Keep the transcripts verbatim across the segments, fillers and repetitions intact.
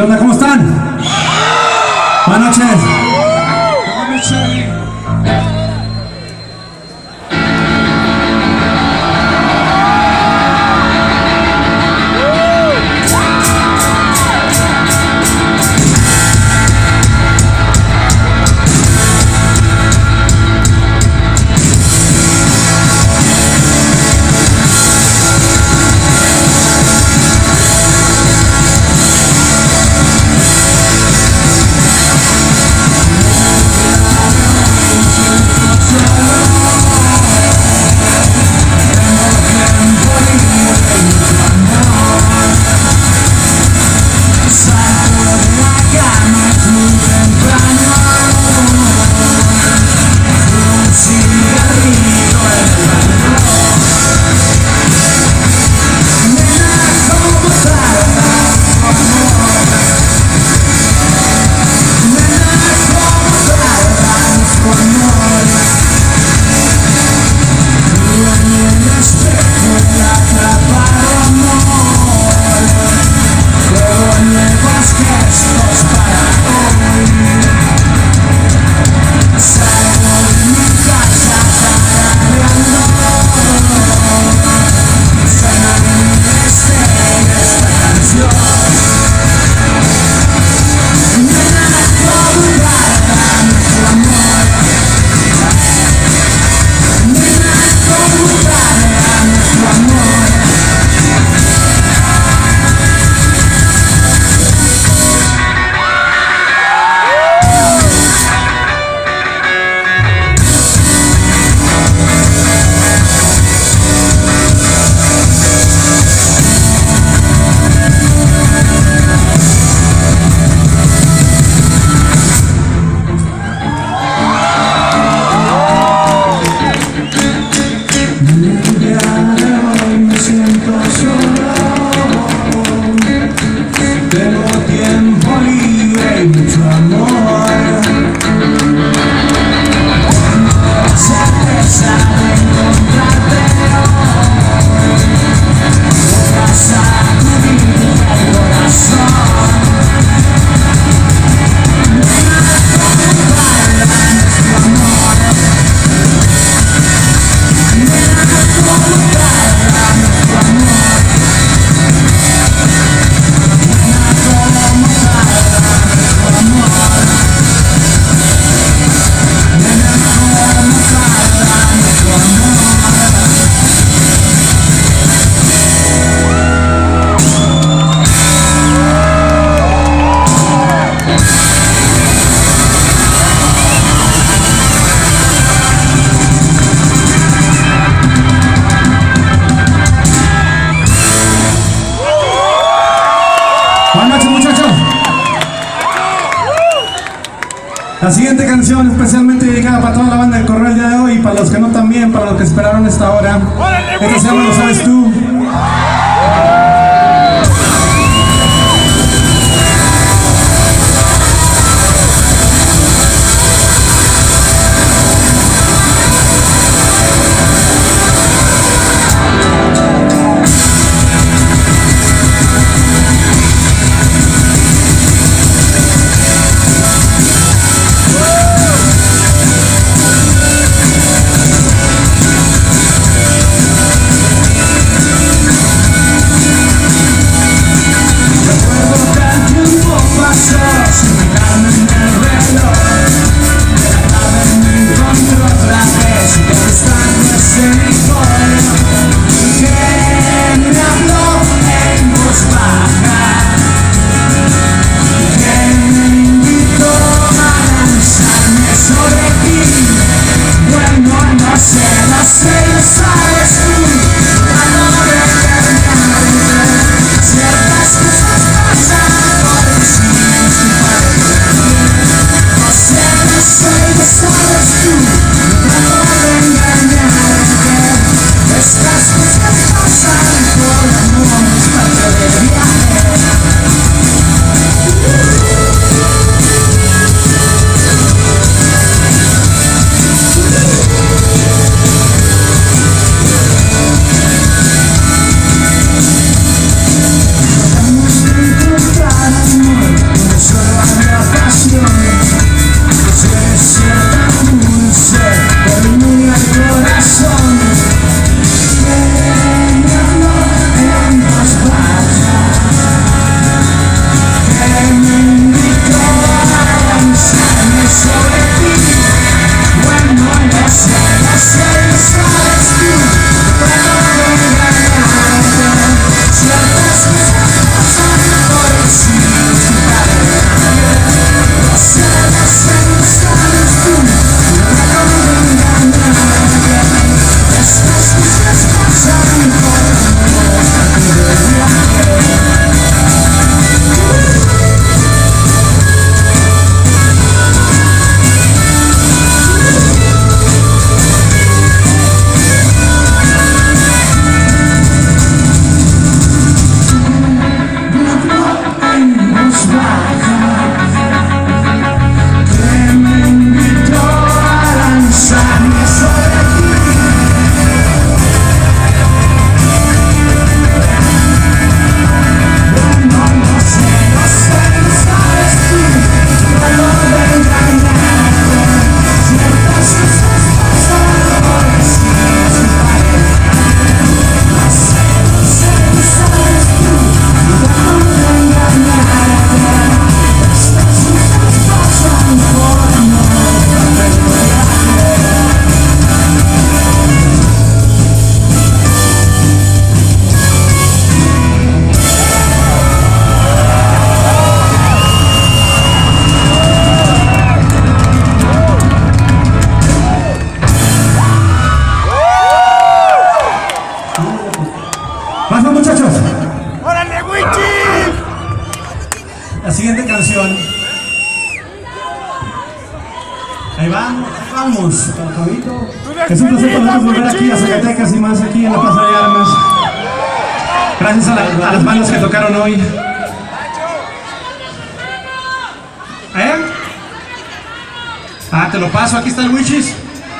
onda? ¿Cómo están? Buenas noches. La siguiente canción especialmente dedicada para toda la banda del Correo el día de hoy y para los que no también, para los que esperaron esta hora. Esta se llama Lo Sabes Tú. We'll be right back. Ahí vamos, ahí vamos. Es un placer para nosotros volver aquí a Zacatecas y más aquí en la Plaza de Armas. Gracias a, la, a las bandas que tocaron hoy. ¿Eh? Ah, te lo paso, aquí está el Wichis.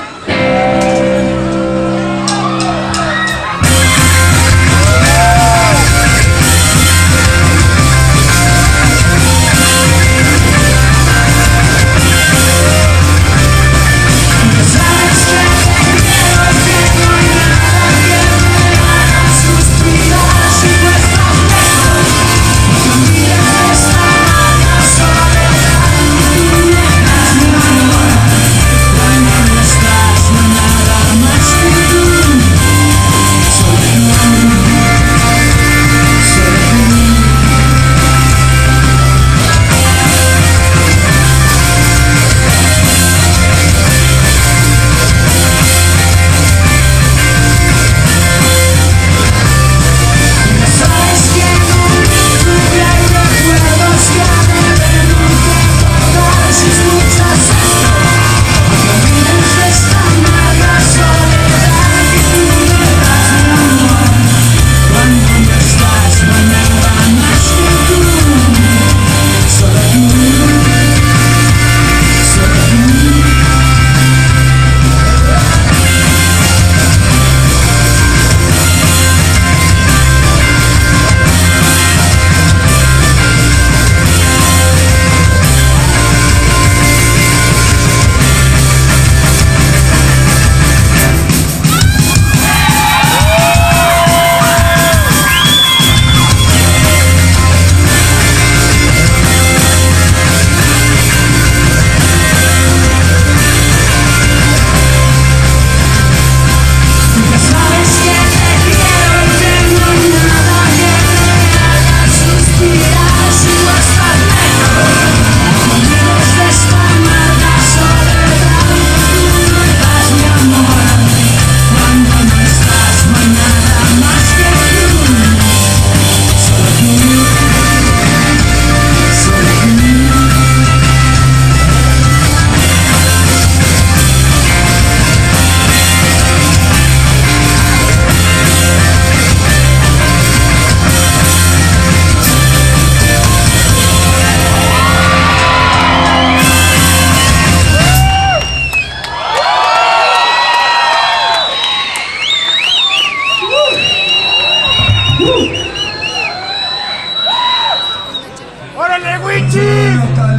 ¡Órale, Wichi!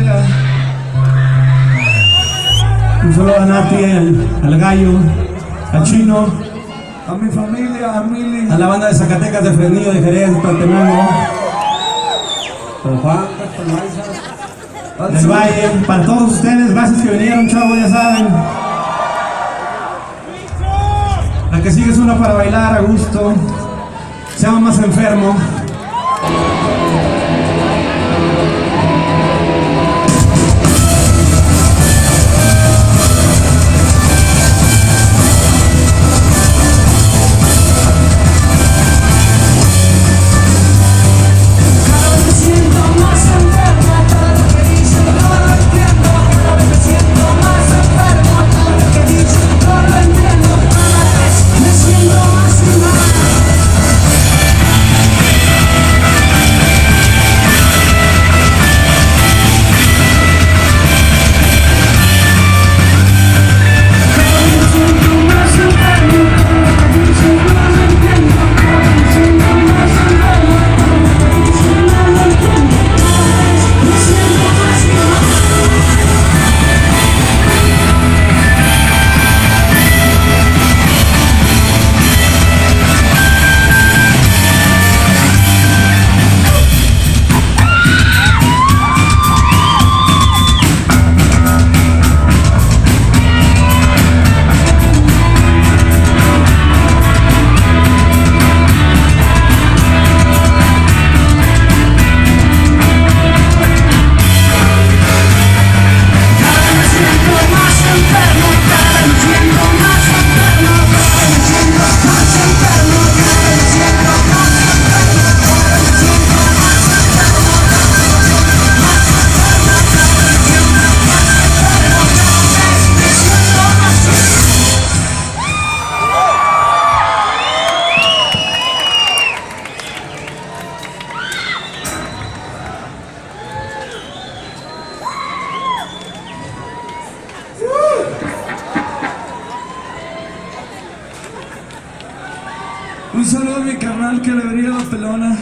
Un saludo a Nati, al, al Gallo, al Chino, a mi familia, a Mili, a la banda de Zacatecas, de Fresnillo, de Jerez, de Paltemango, con Juan, con del Valle, para todos ustedes, gracias que vinieron, chavos, ya saben. La que sigue es una para bailar a gusto, se llama Más Enfermo. Más saludo a mi carnal que le brilla la pelona.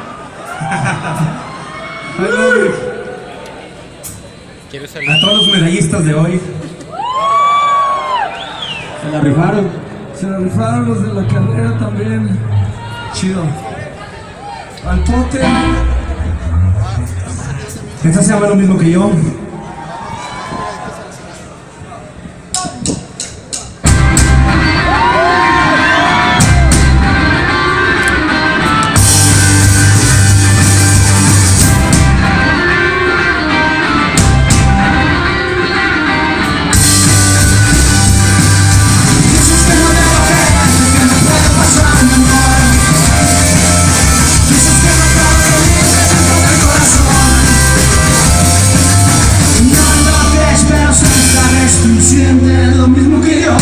I love you. ¿Quieres salir? A todos los medallistas de hoy. Se la rifaron. Se la rifaron los de la carrera también. Chido. Al pote. Esta se llama lo mismo que yo. Siente lo mismo que yo.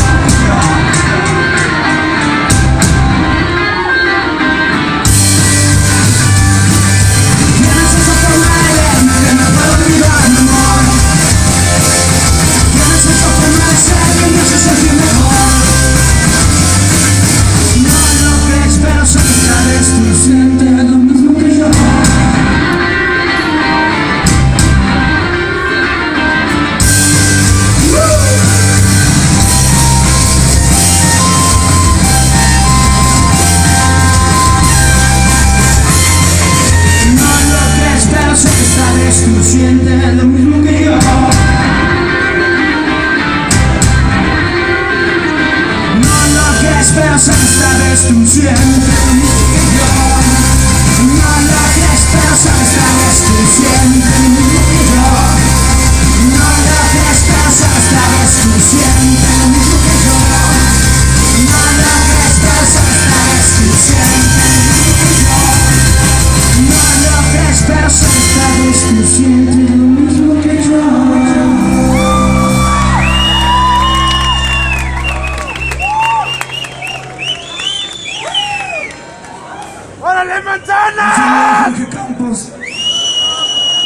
Tienes esa forma de verme que me puedo olvidar, mi amor. Tienes esa forma de ser que me hace sentir mejor. No lo crees, pero sabes, tú sientes lo mismo que yo. Tú sientes lo mismo que yo. No lo crees, pero esta vez tú sientes lo mismo que yo. No lo crees, pero esta vez tú sientes lo mismo que yo. No lo crees, pero esta vez tú sientes lo mismo que yo. No lo crees, pero esta vez tú sientes lo mismo que yo. No lo crees, pero esta vez tú sientes lo mismo que yo. ¡Órale, manzana! Jorge Campos.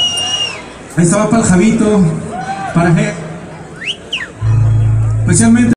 Ahí estaba para el Javito, para G. Especialmente